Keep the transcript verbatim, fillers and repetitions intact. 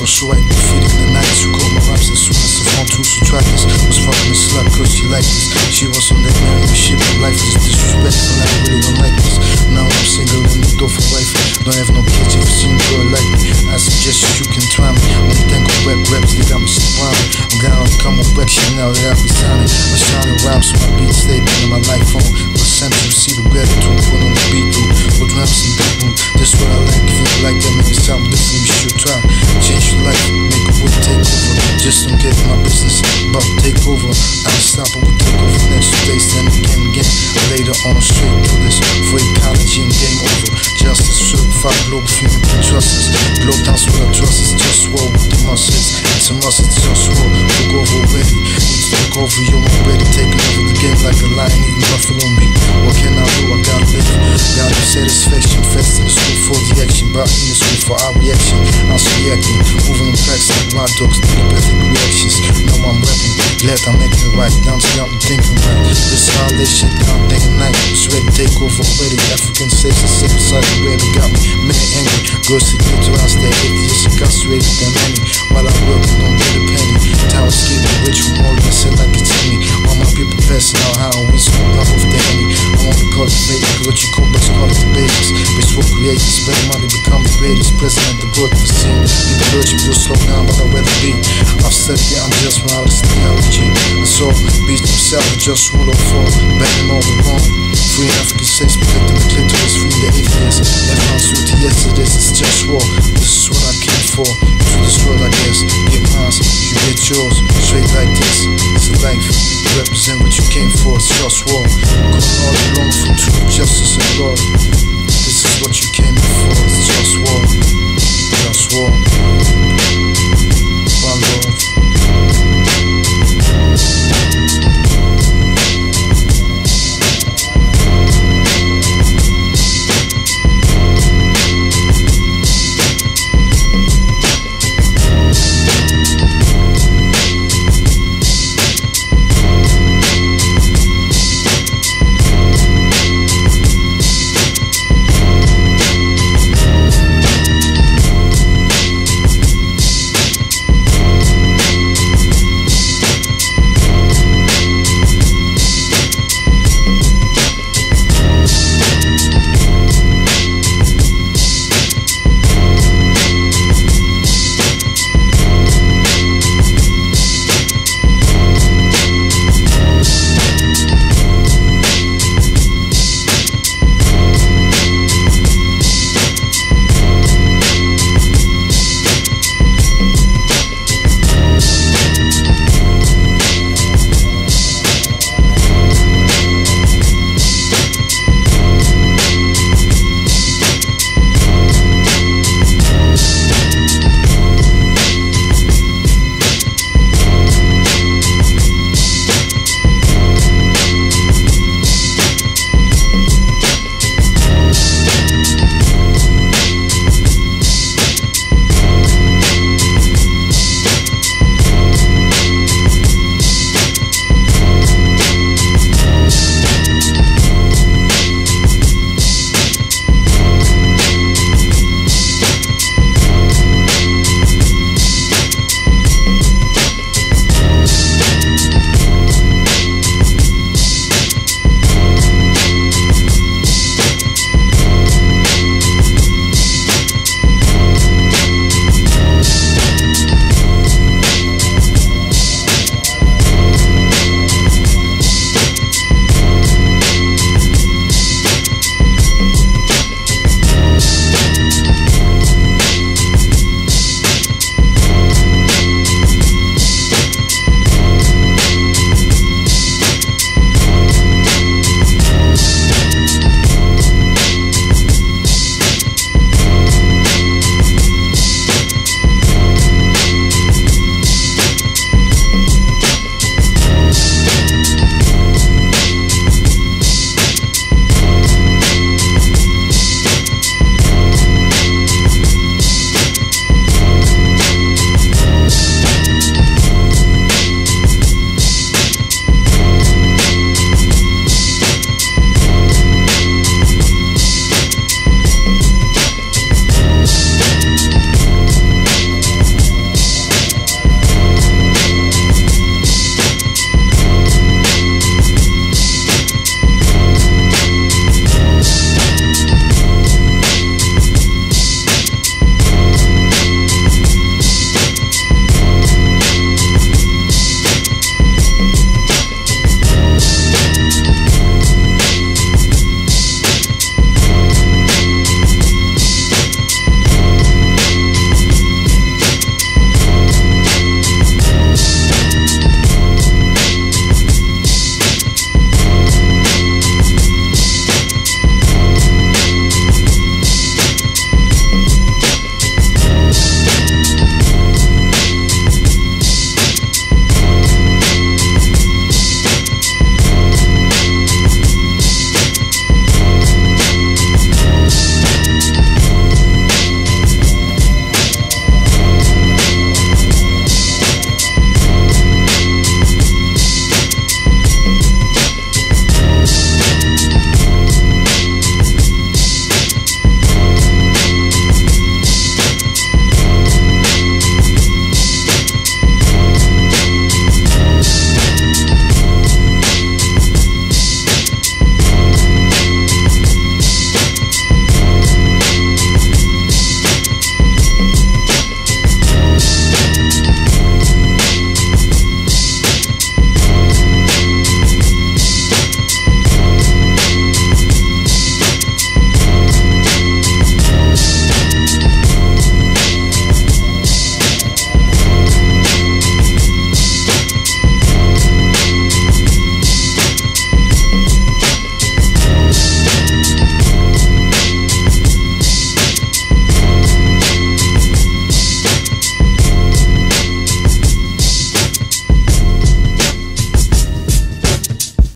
so I defeated the nights. You caught my raps as soon as the phone to subtractors. Was fucking a slut cause she liked this. She was on that married shit, but life is disrespectful. I really don't like this. Now I'm single and moved off a wife. Don't have no kids if you see a girl like me. I suggest you can try me. When you think of rap raps, they got me surrounded. I'm gonna come on back shit now that I be signing. I'm trying to rhyme so my beats stay in my life phone. But sometimes you see the gratitude put on the beat through. With raps and beat room. That's what I like. If you like that, man, it's time to listen. You should try. Change your life, make a wood take over. Just don't get my business about to take over. I ain't stopping, we take over next two days, then again, again. Later on, straight through this for ecology and game over. Justice, certified global female can trust us. Blow down what I trust is just war with the muscles. It's a must, it's just war. Look over already. Need to look over you already. Taking over the game like a lion eating buffalo meat. What can I do? I gotta live. Gotta satisfaction. Fest in the school for the action. Back in the school for our reaction. I'm reacting. Moving the cracks like my dogs. To the perfect reactions. Now I'm rapping. Glad I'm making it right. Down to I'm thinking right. This holiday shit down day and night. It's ready to take over already. African slaves and slave beside the baby got me mad angry. Girls to get to us that atheist incarcerated than many. While I'm working on get a penny. Tower skating rich from all that said like it's me. All my people passing out how we smoke up off the henny. I want to cultivate what you call us call it the babies. Bitch will create this spend money become the greatest president the world has seen. People urge you will slow down but I'd rather be. I've said it, I'm just my out of theology. And so beats themselves just rule of fall. Banging all the wrong. Free African slaves protecting the clitoris, free the atheists. Everyone's with the yesterday's, it's just war. This is what I came for. To this world I guess. Get mine, you get yours. Straight like this, it's a life. You represent what you came for, it's just war. Going all along for truth, justice and glory. This is what you came for, it's just war.